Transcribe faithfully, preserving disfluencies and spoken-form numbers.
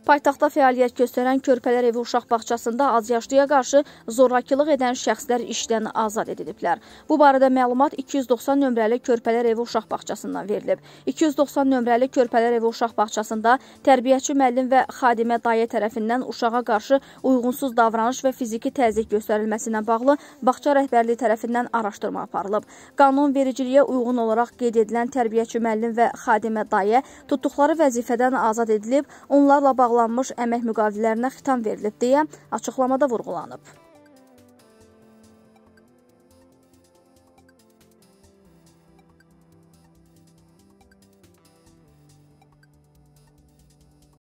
Paytaxtda fəaliyyət göstərən Körpələr Evi uşaq bağçasında azyaşlıya qarşı zorakılıq edən şəxslər işdən azad ediliblər. Bu barədə məlumat iki yüz doxsan nömrəli Körpələr Evi uşaq bağçasından verilib. iki yüz doxsan nömrəli Körpələr Evi uşaq bağçasında tərbiyəçi müəllim və xadimə dayə tərəfindən uşağa qarşı uyğunsuz davranış və fiziki təzyiq göstərilməsi ilə bağlı bağça rəhbərliyi tərəfindən araşdırma aparılıb. Qanunvericiliyə uyğun olaraq qeyd edilən tərbiyəçi müəllim və xadimə dayə tutduqları vəzifədən azad edilib, onlarla bağlı əmək müqavilələrinə xitam verilib deyə açıqlamada vurğulanıb.